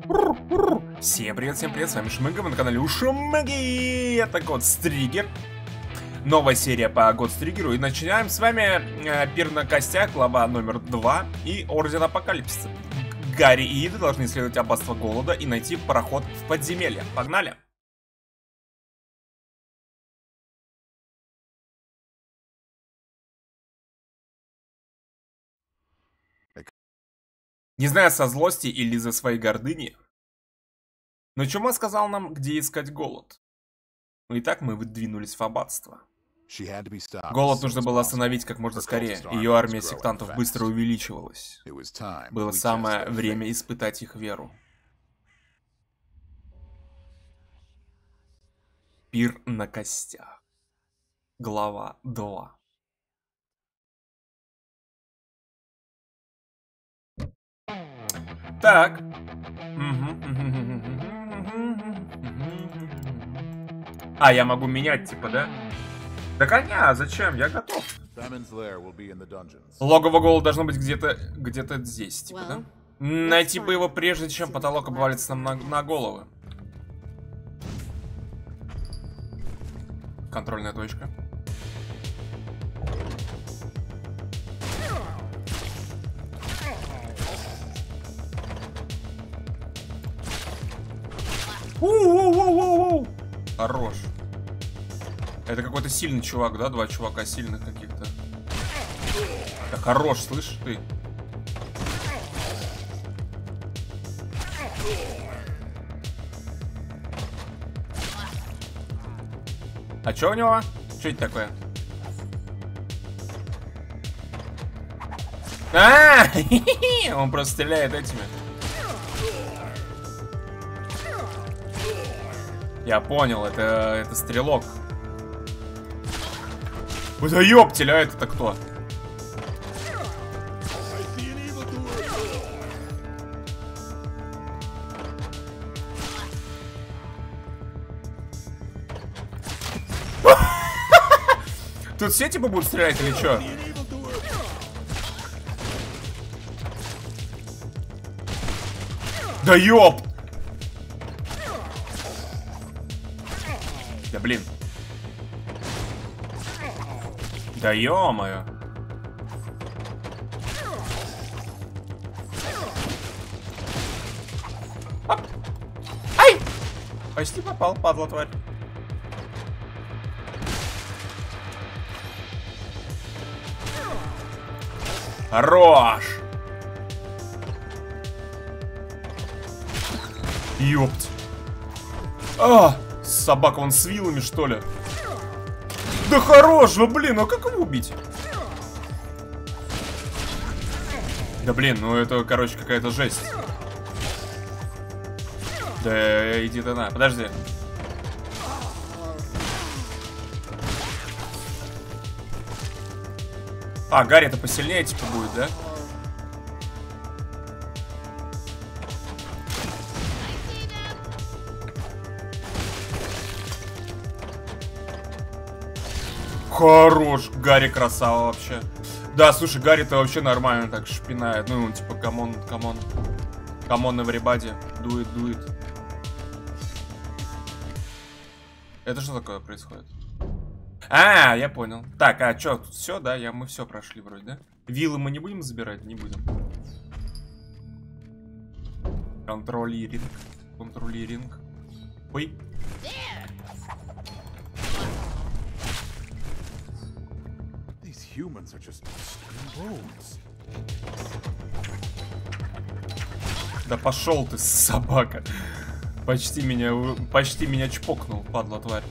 Всем привет, с вами Шмыга, вы на канале Ушмыги. Это Годстригер. Новая серия по Годстригеру. И начинаем с вами Пир на костях, глава номер 2 и Орден Апокалипсиса. Гарри и Ида должны исследовать аббатство голода и найти проход в подземелье. Погнали! Не знаю, со злости или из-за своей гордыни, но Чума сказал нам, где искать голод. Ну и так мы выдвинулись в аббатство. Голод нужно было остановить как можно скорее. Ее армия сектантов быстро увеличивалась. Было самое время испытать их веру. Пир на костях. Глава 2. Так. А, я могу менять, типа, да? Да коня, зачем? Я готов. Логово голода должно быть где-то здесь, типа, да? Найти бы его прежде, чем потолок обвалится нам на головы. Контрольная точка. Хорош. Это какой-то сильный чувак, да? Два чувака сильных каких-то. Да хорош, слышишь ты? А чё у него? Что это такое? Он просто стреляет этими. Я понял, это стрелок. Да ёптель, а это-то кто? Тут все типа будут стрелять или чё? Да ёп! Да блин. Да ё-моё. Оп. Ай! Почти попал, падла тварь. Хорош! Ёпть. А! Собака, он с вилами, что ли? Да хорош, ну блин, ну как его убить? Да блин, ну это, короче, какая-то жесть. Да иди ты на, подожди. А, Гарри-то посильнее типа будет, да? Хорош, Гарри красава вообще. Да, слушай, Гарри-то вообще нормально так шпинает. Ну, типа, камон. Камон, everybody. Do it. Это что такое происходит? А, я понял. Так, а чё, тут все, да? Мы все прошли вроде, да? Виллы мы не будем забирать? Не будем. Контролиринг. Ой. Да пошел ты, собака. Почти меня чпокнул, падла тварь.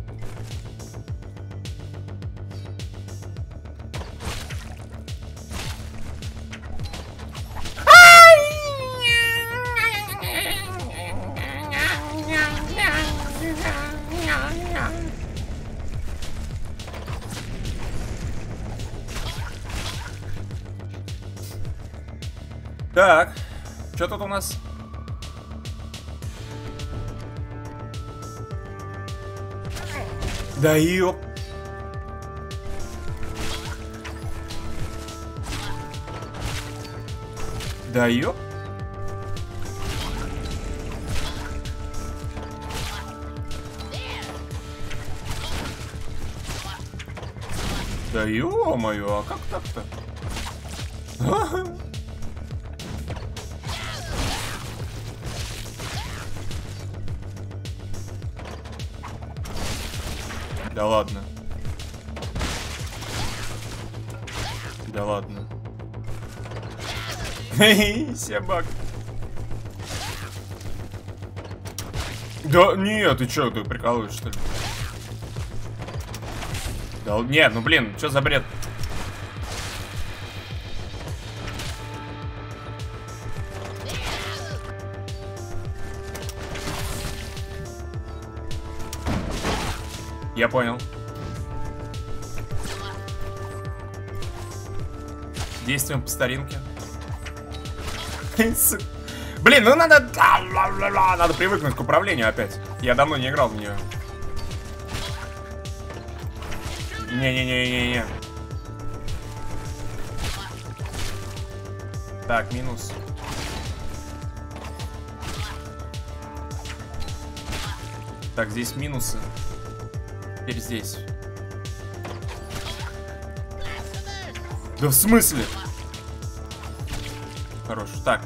Так, что тут у нас? Да ёп. Да ёп. Да ё-моё, а как так-то? Да ладно. Да ладно. Себак. Да нет, ты чё, ты прикалываешь, что ли? Да нет, ну блин, чё за бред? Я понял. Действуем по старинке. Блин, ну надо привыкнуть к управлению опять. Я давно не играл в нее. Не-не-не-не-не. Так, минус. Так, здесь минусы. Теперь здесь. Да в смысле? Хорош. Так.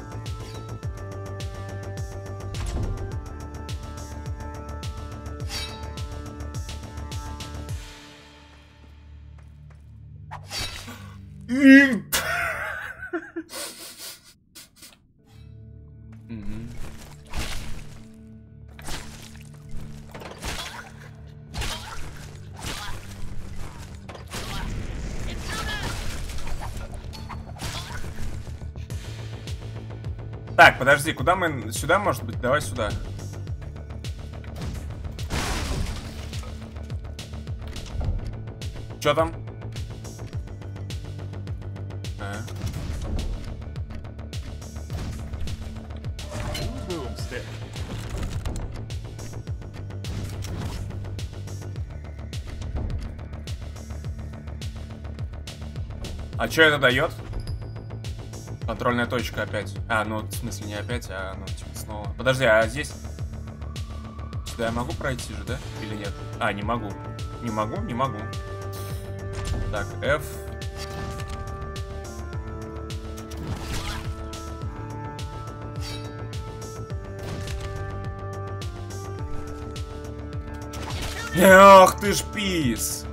Так, подожди, куда мы... Сюда, может быть? Давай сюда. Чё там? А что это дает? Контрольная точка опять. А, ну, в смысле не опять, а ну, типа снова. Подожди, а здесь... Сюда я могу пройти же, да? Или нет? А, не могу. Не могу, не могу. Так, F. Ах ты ж пис!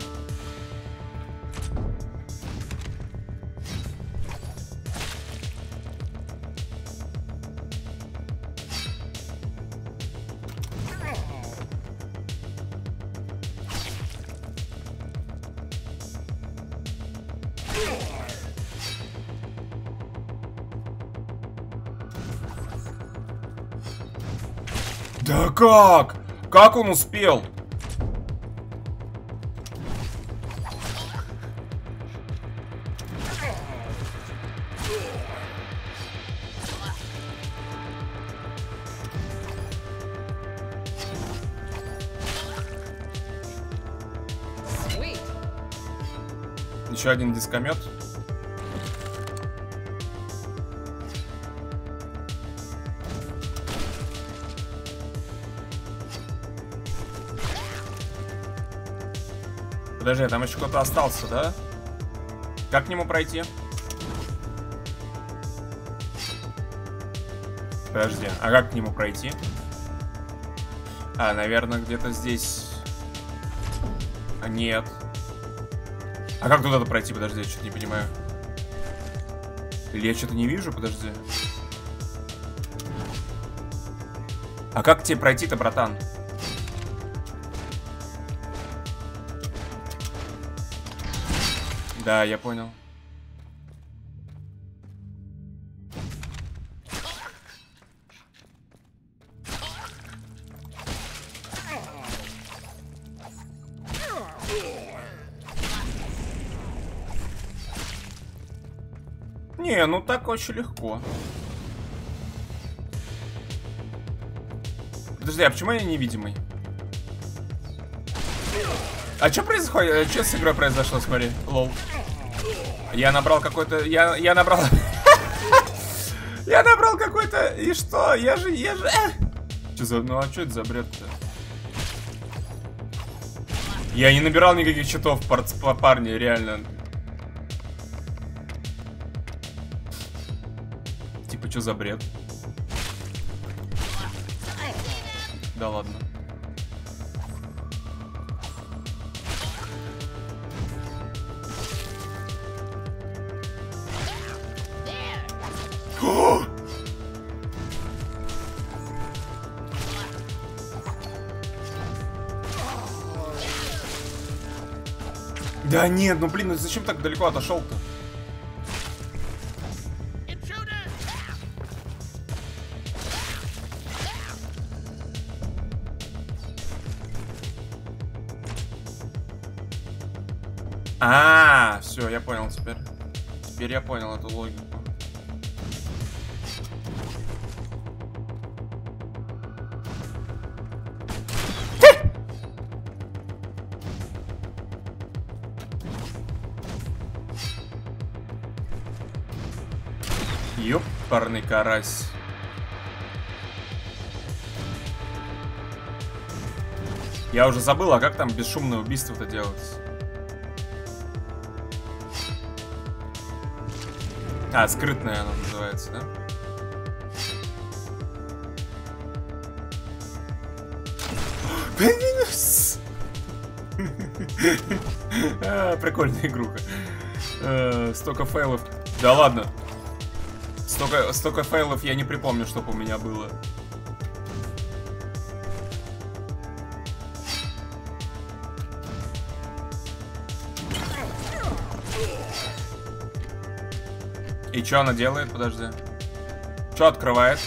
Да как? Как он успел? Еще один дискомет. Подожди, там еще кто-то остался, да? Как к нему пройти? Подожди, а как к нему пройти? А, наверное, где-то здесь... А, нет. А как туда-то пройти? Подожди, я что-то не понимаю. Или я что-то не вижу? Подожди. А как тебе пройти-то, братан? Да, я понял. Не, ну так очень легко. Подожди, а почему я невидимый? А что происходит? Что с игрой произошло, смотри, лол. Я набрал какой-то... Я набрал... Я набрал какой-то... И что? Я же... Что за... Ну а что это за бред-то? Я не набирал никаких читов, парни, реально. Типа, что за бред? Да ладно. Да нет, ну блин, ну зачем так далеко отошел-то? Все, я понял теперь. Теперь я понял эту логику. Ёпарный карась. Я уже забыл, а как там бесшумное убийство-то делать? А, скрытное оно называется, да? Прикольная игруха. Столько фейлов. Да ладно. Столько фейлов я не припомню, чтобы у меня было. И что она делает? Подожди. Что открывает?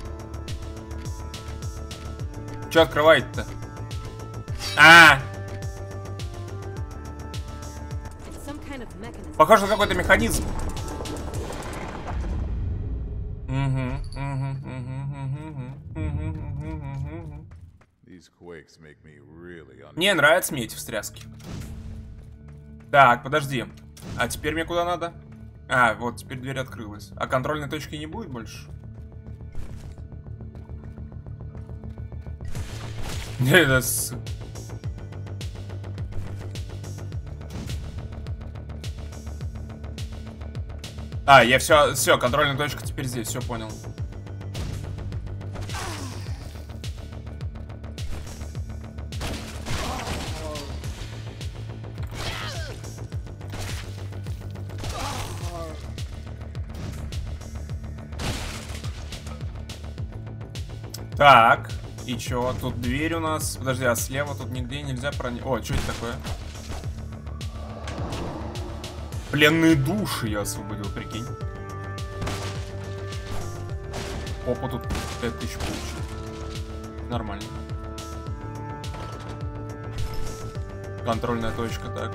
Что открывает-то? Похоже на какой-то механизм. Мне нравятся мне эти встряски. Так, подожди. А теперь мне куда надо? Вот, теперь дверь открылась. А контрольной точки не будет больше? Я все, контрольная точка теперь здесь, все понял. Так, и чё? Тут дверь у нас. Подожди, а слева тут нигде нельзя проникнуть. О, что это такое? Пленные души я освободил, прикинь. Опа, тут 5000 получил. Нормально. Контрольная точка, так.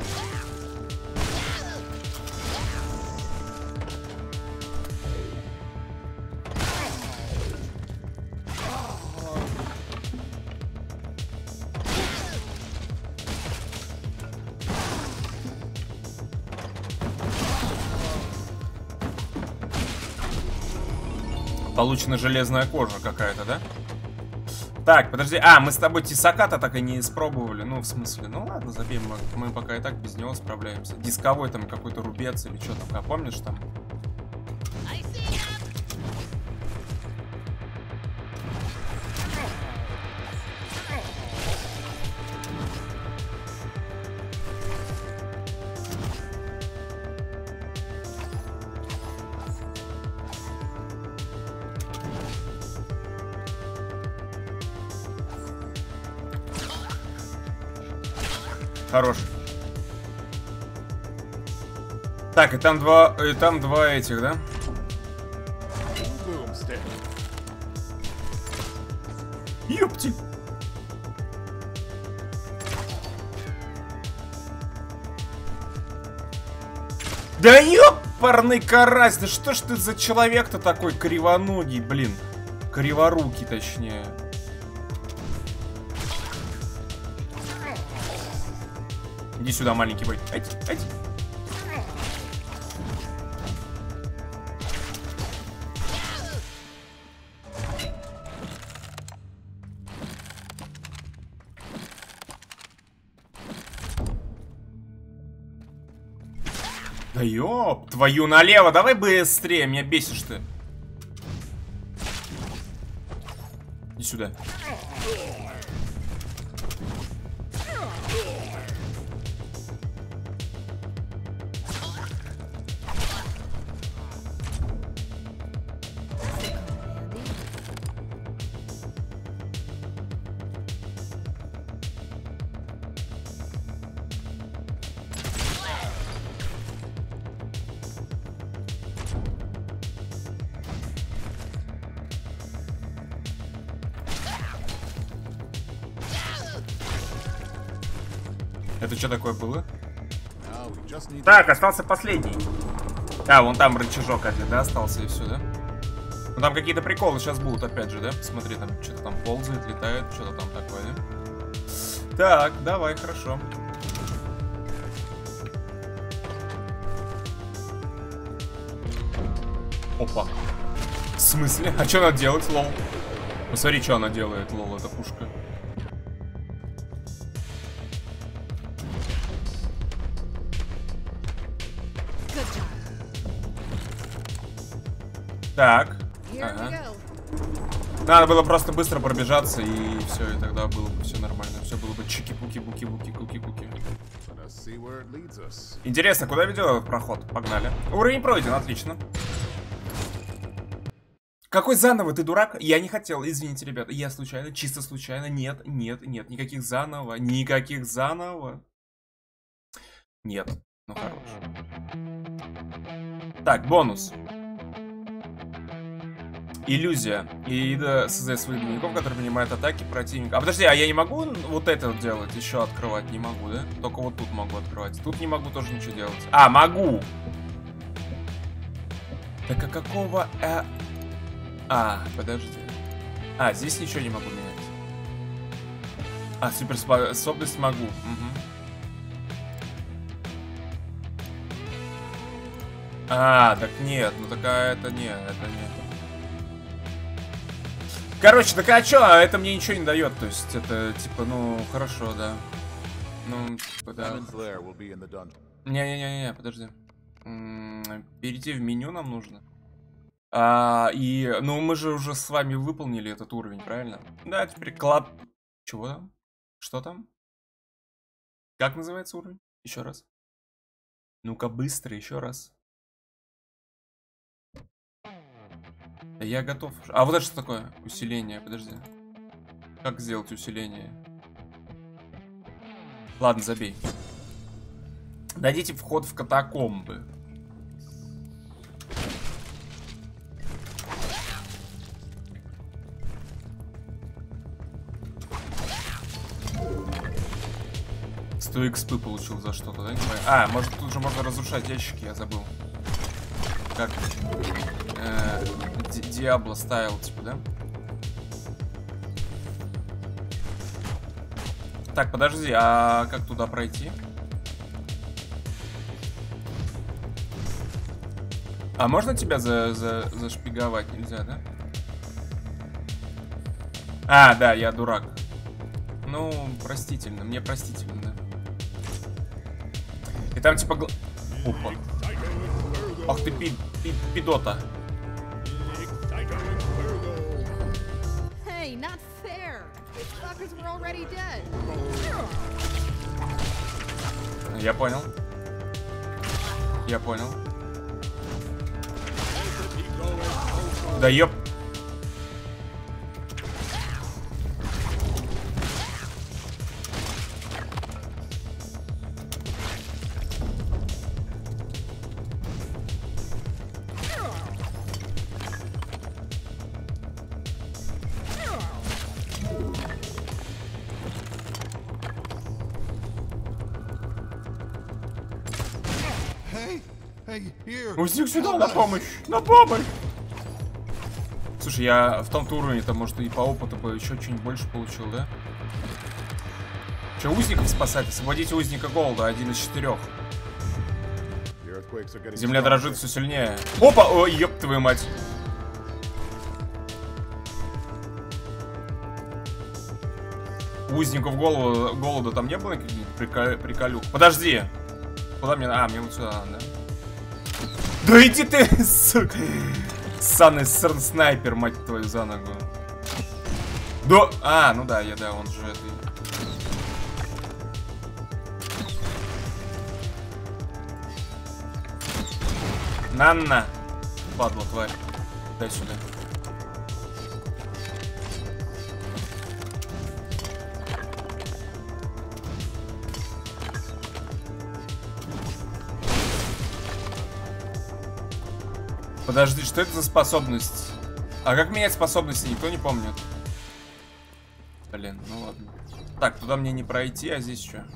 Получена железная кожа какая-то, да? Так, подожди. Мы с тобой тесаката так и не испробовали. Ну, в смысле, ну ладно, забей. Мы пока и так без него справляемся. Дисковой там какой-то рубец или что там. Помнишь там? Хорош. Так, и там два этих, да? Ёпти. Да ёпарный карась, да что ж ты за человек-то такой кривоногий, блин. Криворукий, точнее. Иди сюда, маленький бой. Ать. Да ёп, твою налево, давай быстрее, меня бесишь ты. Иди сюда. Это что такое было? Так, остался последний. А, вон там рычажок один, да, остался и все, да? Ну там какие-то приколы сейчас будут, опять же, да? Смотри, там что-то там ползает, летает, что-то там такое, да? Так, давай, хорошо. Опа. В смысле? А что надо делать, лол? Посмотри, что она делает, лол, эта пушка. Так. Ага. Надо было просто быстро пробежаться, и все, и тогда было бы все нормально. Все было бы чики-пуки-буки-буки-куки-куки. Интересно, куда ведет этот проход? Погнали. Уровень пройден, отлично. Какой заново, ты дурак? Я не хотел, извините, ребята. Я случайно, чисто случайно. Нет, нет, нет, никаких заново. Никаких заново. Нет, ну хорош. Так, бонус. Иллюзия. И создает своих двойников, которые принимают атаки противника. А подожди, а я не могу вот это вот делать? Еще открывать не могу, да? Только вот тут могу открывать. Тут не могу тоже ничего делать. А, могу! Так а какого... подожди. А, здесь ничего не могу менять. А, суперспособность могу. Угу. А, так нет, ну такая это нет, это нет. Короче, так а чё, это мне ничего не дает, то есть это типа, ну, хорошо, да. Ну, типа, да. Не-не-не, подожди. Перейти в меню нам нужно. Ну, мы же уже с вами выполнили этот уровень, правильно? Да, теперь клад... Чего там? Что там? Как называется уровень? Еще раз. Ну-ка, быстро, еще раз. Я готов. А вот это что такое? Усиление, подожди. Как сделать усиление? Ладно, забей. Дадите вход в катакомбы. Сто XP получил за что-то, да? А, может тут же можно разрушать ящики, я забыл. Как? Диабло стайл, типа, да? Так, подожди, а как туда пройти? А можно тебя зашпиговать? Нельзя, да? А, да, я дурак. Ну, простительно, мне простительно, да. И там типа... Опа. Ах ты пидота. Я понял. Я понял. Да ёп. Узник сюда, на помощь! На помощь! Слушай, я в том-то уровне-то, может, и по опыту бы еще что-нибудь больше получил, да? Че, узников спасать? Освободите узника голода, 1 из 4. Земля дрожит все сильнее. Опа! Ой, ёб твою мать! Узников голода там не было каких-нибудь приколюк? Подожди! Куда мне... А, мне вот сюда надо, да? Да иди ты, сука. Ссаный снайпер, мать твою, за ногу. Да, ну да, он же это... На. Падла, тварь. Дай сюда. Подожди, что это за способность? А как менять способности, никто не помнит. Блин, ну ладно. Так, туда мне не пройти, а здесь что?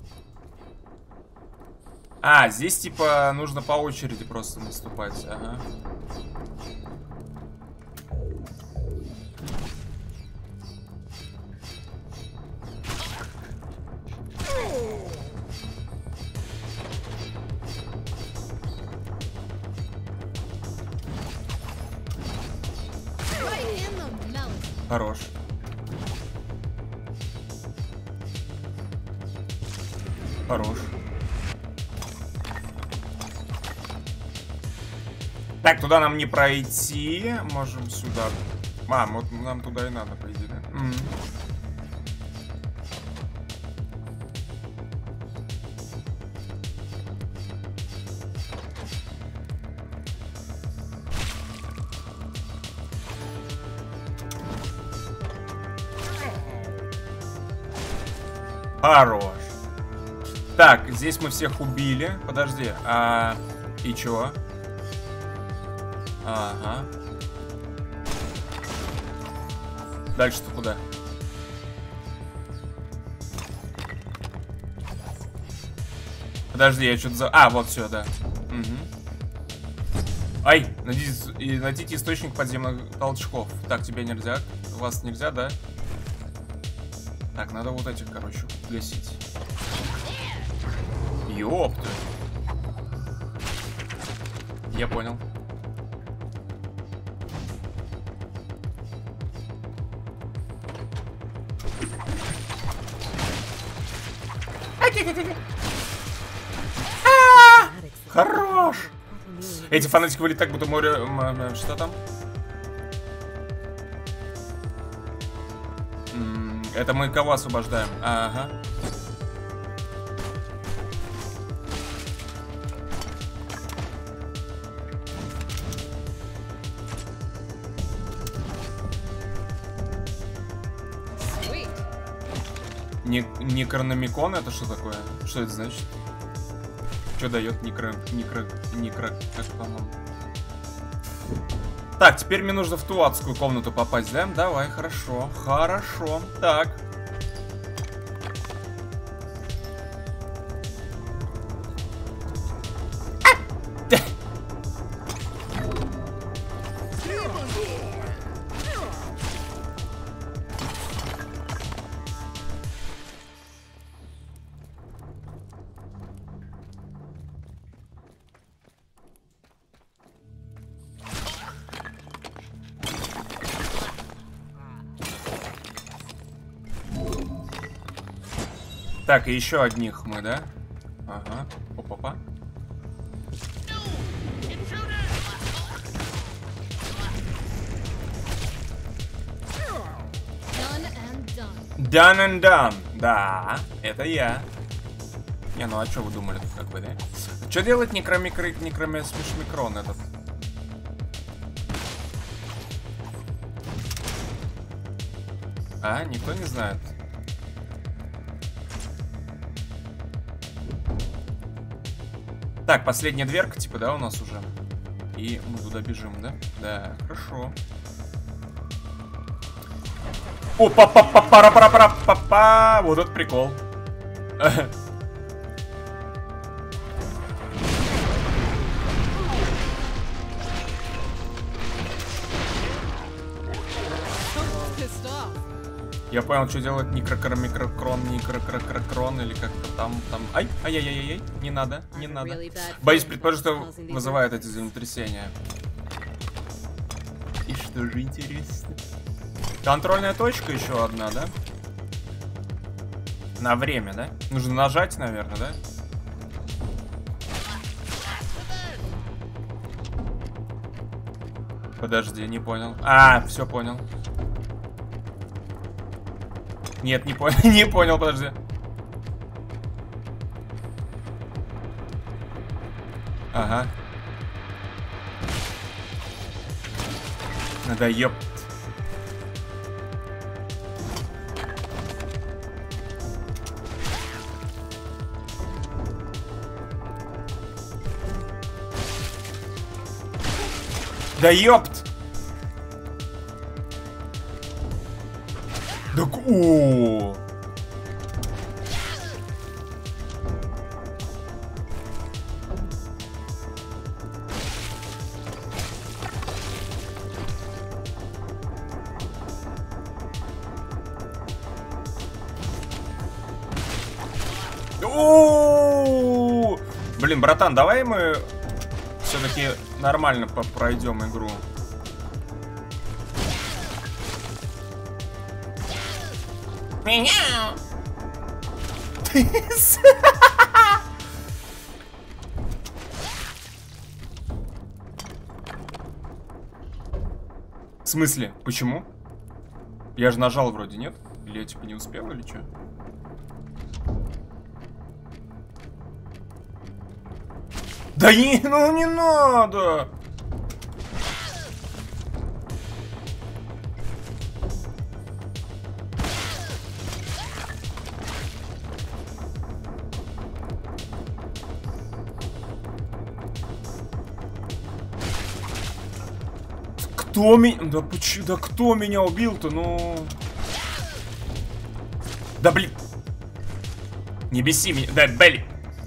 А, здесь типа нужно по очереди просто наступать, ага. Хорош. Хорош. Так, туда нам не пройти. Можем сюда. Вот нам туда и надо, по идее, да? Хорош. Так, здесь мы всех убили. Подожди, и чё? Ага. Дальше-то куда? Подожди, я что-то за... вот все, да. Угу. Ай, найдите источник подземных толчков. Так, тебе нельзя. Вас нельзя, да? Так, надо вот этих, короче, гасить. Ёпта. Я понял. Хорош! Эти фанатики были так, будто море... Что там? Это мы кого освобождаем? Ага. Некрономикон, это что такое? Что это значит? Что дает как по-моему? Так, теперь мне нужно в ту адскую комнату попасть, да? Давай, хорошо. Хорошо. Так. Так, и еще одних мы, да? Ага. Опа-па. Done and done. Да, это я. Не, ну а что вы думали, как бы, да? Что делает некромикрон этот? А, никто не знает. Так, последняя дверка, типа, да, у нас уже. И мы туда бежим, да? Да, хорошо. О, па-па-па-пара-пара-пара-па-па. Вот этот прикол. Я понял, что делать микрокрон или как-то там. Ай-яй-яй-яй, не надо. Боюсь предположить, что вызывает эти землетрясения. И что же интересно? Контрольная точка еще одна, да? На время, да? Нужно нажать, наверное, да? Подожди, не понял. А, все понял. Нет, не понял, не понял, подожди. Ага. Да ёп. Да ёпт! Да о! О! Блин, братан, давай мы все-таки нормально пройдем игру. Меня! В смысле? Почему? Я же нажал вроде, нет? Или я типа не успел, или что? Да не, ну не надо! Кто меня... Да почему... Да кто меня убил-то, ну... Да блин... Не беси меня... Да, блин...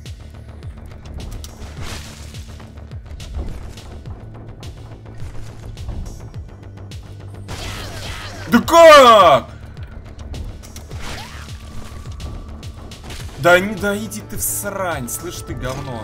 Да как? Да, да иди ты в срань, слышь ты, говно.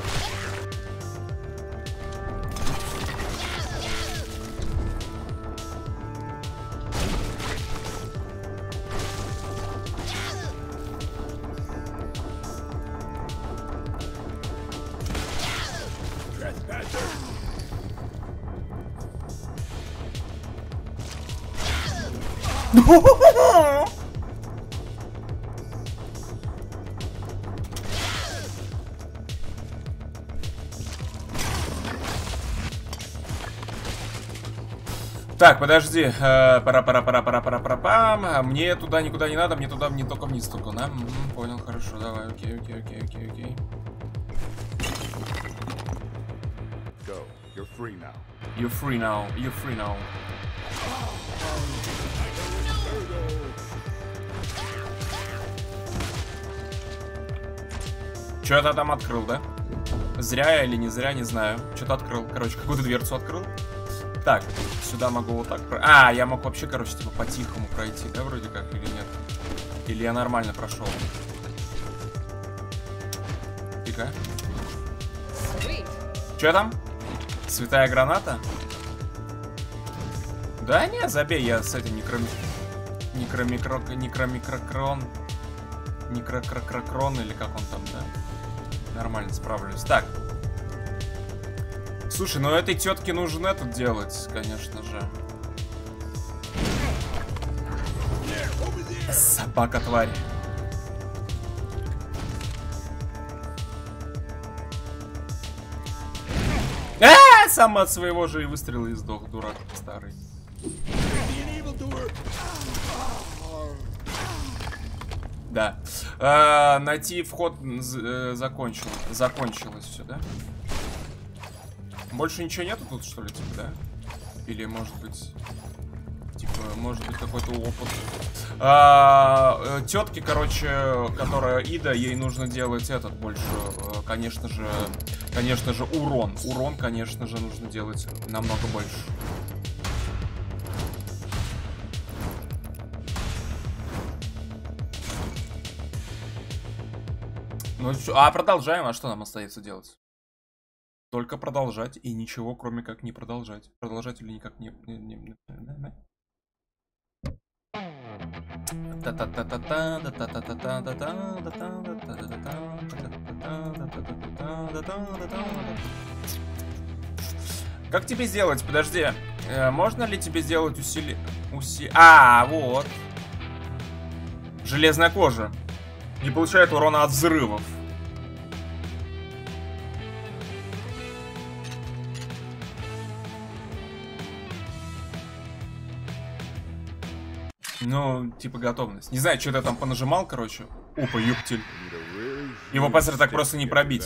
Так, подожди. Пара-пара-пара-пара-пара-пара-пам. Мне туда никуда не надо, мне туда, мне только вниз только, да? Понял, хорошо, давай, окей. Go. You're free now. You're free now. You're free now. Что-то там открыл, да? Зря я или не зря, не знаю. Что-то открыл. Короче, какую-то дверцу открыл. Так, сюда могу вот так... А, я мог вообще, короче, типа по-тихому пройти, да, вроде как, или нет? Или я нормально прошел? Тихо. Что там? Святая граната? Да не, забей, я с этим некромикрокрон или как он там, да? Нормально справлюсь. Так. Слушай, ну этой тетке нужно это делать, конечно же. Собака тварь. Сам от своего же и выстрела и сдох, дурак старый. Да. Найти вход закончилось все, да? Больше ничего нету тут, что ли, типа, да? Или, может быть... Типа, может быть, какой-то опыт. Тетки, короче, которая Ида, ей нужно делать этот больше, конечно же, урон. Урон, конечно же, нужно делать намного больше. Ну, продолжаем, а что нам остается делать? Только продолжать и ничего, кроме как не продолжать. Продолжать или никак не... Как тебе сделать? Подожди. Можно ли тебе сделать А, вот. Железная кожа. Не получает урона от взрывов. Ну, типа готовность. Не знаю, что ты там понажимал, короче. Опа, ёптель. Его быстро так просто не пробить.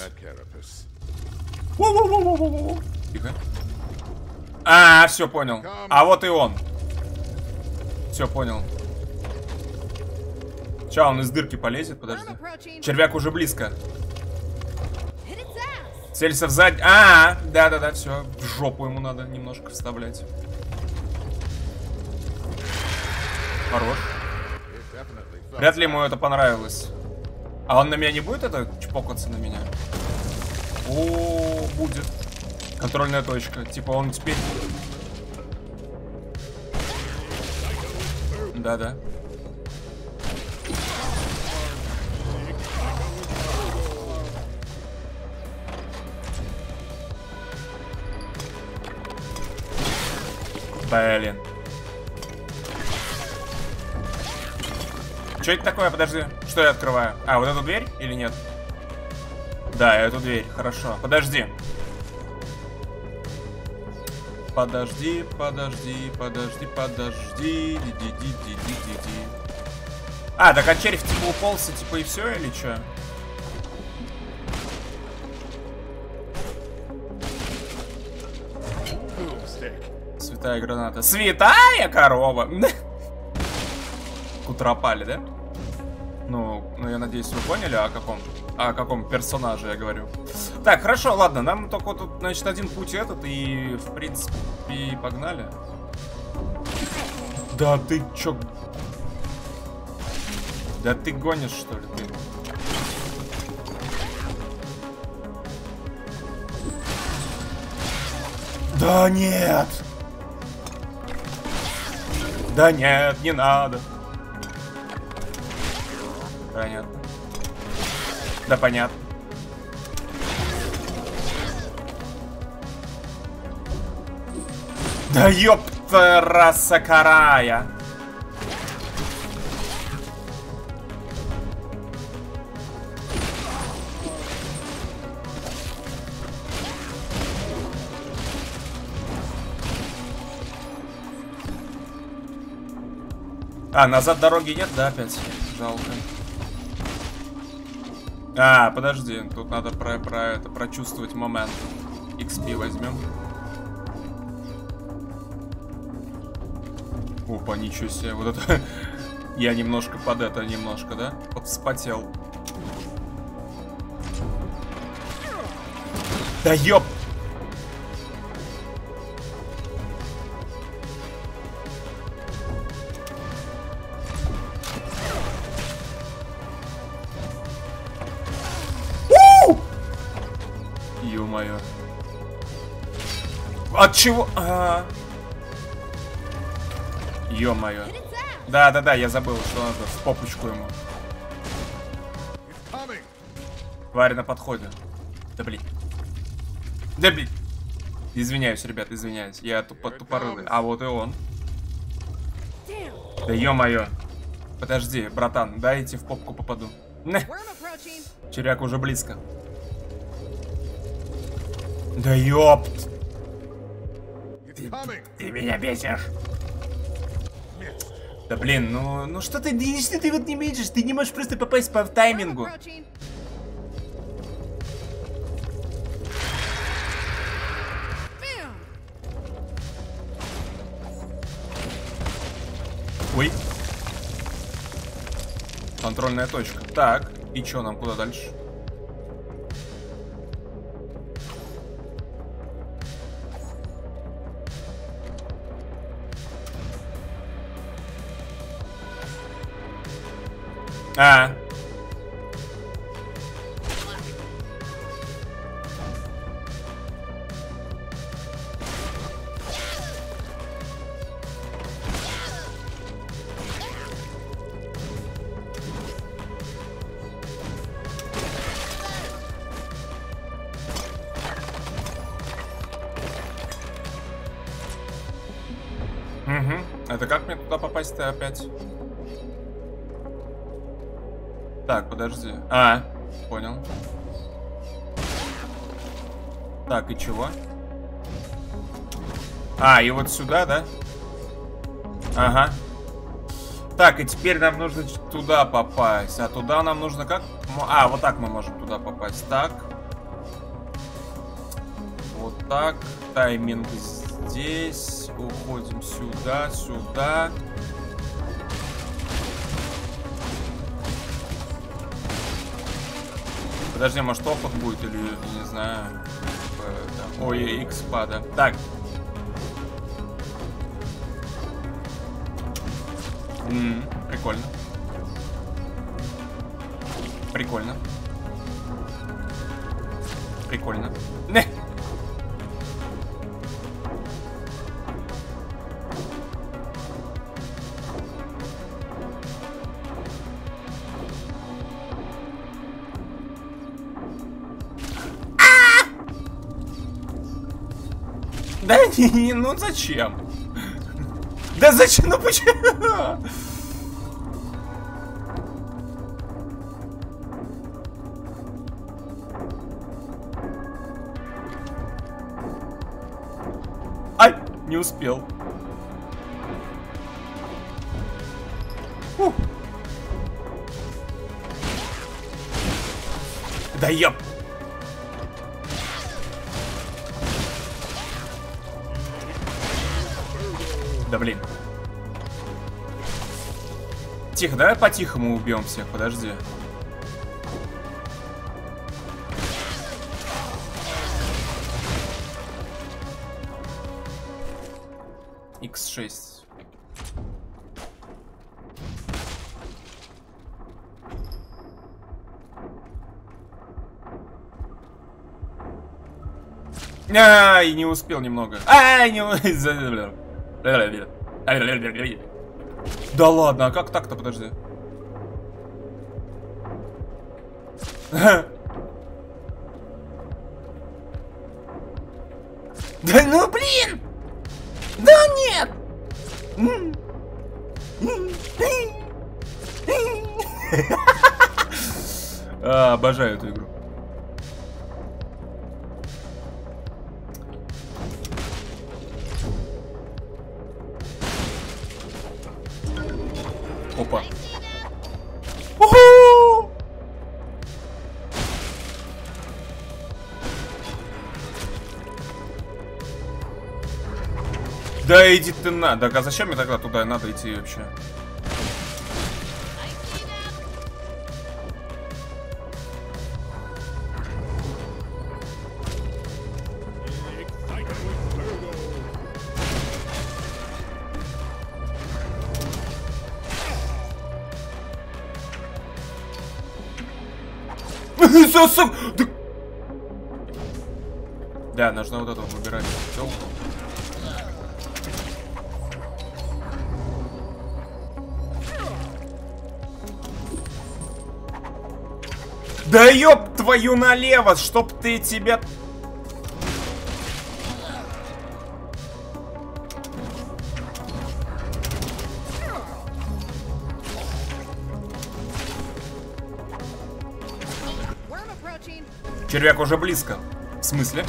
Тихо. А, все, понял. А вот и он. Все, понял. Че, он из дырки полезет? Подожди. Червяк уже близко. Целься в задний. А, да-да-да, все. В жопу ему надо немножко вставлять. Хорош. Вряд ли ему это понравилось. А он на меня не будет это чпокаться на меня? О, будет. Контрольная точка. Типа он теперь... Да-да. Блин. Что это такое? Подожди. Что я открываю? А, вот эту дверь или нет? Да, эту дверь. Хорошо. Подожди. Подожди, подожди, подожди, подожди. Ди-ди-ди-ди-ди-ди. А, так а червь типа уползся, типа и все, или что? Святая граната. Святая корова! Кутропали, да? Ну, я надеюсь, вы поняли, о каком персонаже я говорю. Так, хорошо, ладно, нам только вот тут, значит, один путь этот, и, в принципе, погнали. Да ты чё? Да ты гонишь, что ли, ты? Да нет! Да нет, не надо. Понятно. Да понятно. Да ёпта раса карая. А, назад дороги нет, да, опять? Жалко. А, подожди, тут надо прочувствовать момент. XP возьмем. Опа, ничего себе, вот это... Я немножко немножко, да? Вот вспотел. Да ёп! Ё-моё. От чего? Ё-моё. Да-да-да, я забыл, что надо в попочку ему. Тварь на подходе. Да блин. Да блин. Извиняюсь, ребят, извиняюсь. Я тупорылый. А вот и он. Да ё-моё. Подожди, братан, дайте в попку попаду. Червяк уже близко. Да ёпт. Ты меня бесишь. Да блин, ну что ты вот не видишь? Ты не можешь просто попасть по таймингу. Ой. Контрольная точка. Так, и чё нам, куда дальше? А. Угу. Это как мне туда попасть-то опять? Так, подожди. А, понял. Так, и чего? А, и вот сюда, да? Ага. Так, и теперь нам нужно туда попасть. А туда нам нужно как? А, вот так мы можем туда попасть. Так. Вот так. Тайминг здесь. Уходим сюда, сюда. Подожди, может опыт будет или, не знаю. Ой, X-пада. Так. Прикольно. Прикольно. Прикольно. Не. Да не, ну зачем? Да зачем? Ну почему? Ай, не успел. Да ёп. Да блин. Тихо, давай по-тихому убьем всех, подожди. X6. Ай, не успел немного. Ай, не успел. Да ладно, а как так-то, подожди. Да ну блин! Да нет! Обожаю эту игру. Опа. Уху! Да иди ты на. Так а зачем мне тогда туда надо идти вообще? Да, нужно вот это выбирать. Да ёб твою налево, чтоб ты тебя... Червяк уже близко. В смысле?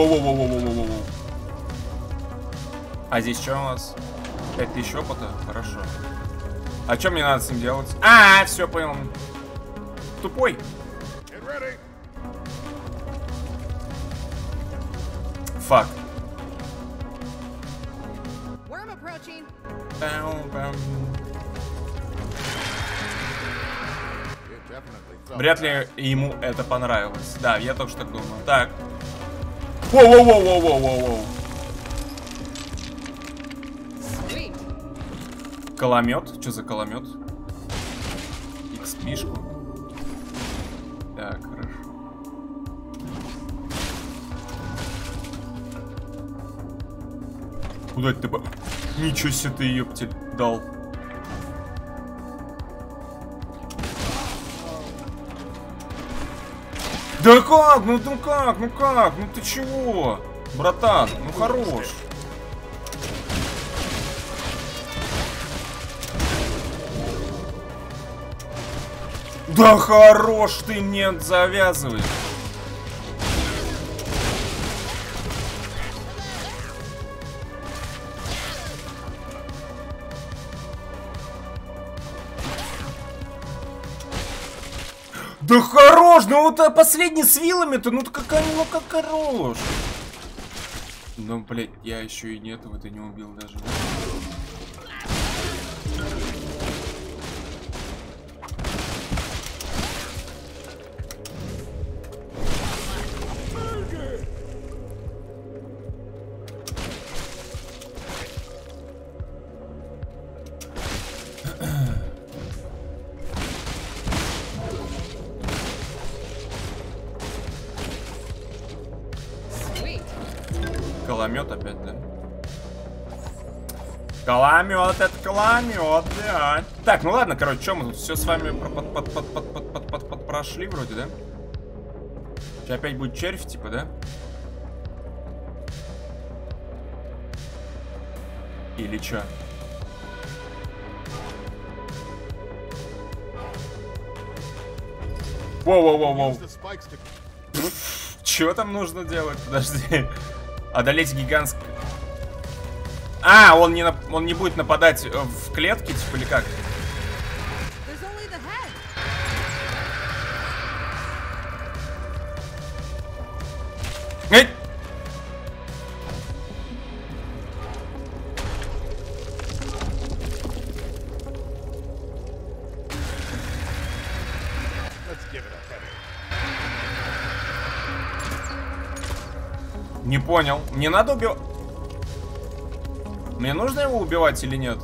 А здесь что у нас? 5000 опыта? Хорошо. А что мне надо с ним делать? А, все понял. Тупой. Фак. Вряд ли ему это понравилось. Да, я только что так думаю. Так. Воу-воу-воу-воу-воу-воу. Коломет? Что за коломет? XP-шку. Так, хорошо. Куда ты... Ничего себе ты, ёптель, дал. Да как? Ну как? Ну как? Ну ты чего? Братан, ну хорош. Да хорош ты мне завязывай. Да хорош, ну вот последний с вилами-то, ну какая, ну как хорош. Ну, блядь, я еще и этого-то не убил даже. Каламет опять, да? Каламет, это каламет, да. Так, ну ладно, короче, что мы тут все с вами прошли вроде, да? Сейчас опять будет червь, типа, да? Или что? Воу-воу-воу-воу. Чего там нужно делать? Подожди. Одолеть гигантский... А, он не будет нападать в клетке, типа, или как? Эй! Не понял. Мне надо убивать. Мне нужно его убивать или нет?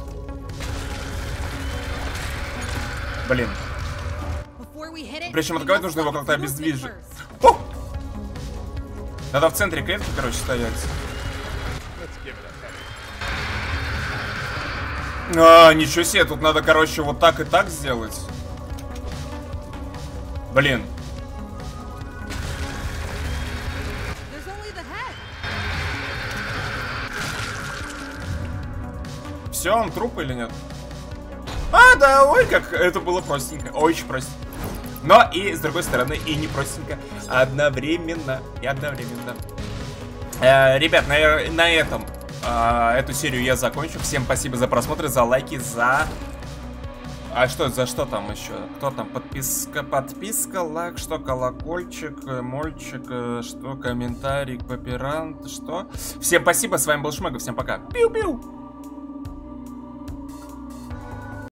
Блин. Причем атаковать нужно его как-то обездвижить. О! Надо в центре клетки, короче, стоять. А, ничего себе, тут надо, короче, вот так и так сделать. Блин. Все, он труп или нет? А, да, ой, как это было простенько. Очень простенько. Но и, с другой стороны, и не простенько. Одновременно. И одновременно. Ребят, на этом эту серию я закончу. Всем спасибо за просмотр, за лайки, за... А что, за что там еще? Кто там? Подписка, лайк, что колокольчик, мольчик, что комментарий, паперант, что? Всем спасибо, с вами был Шмэго, всем пока. Пиу-пиу!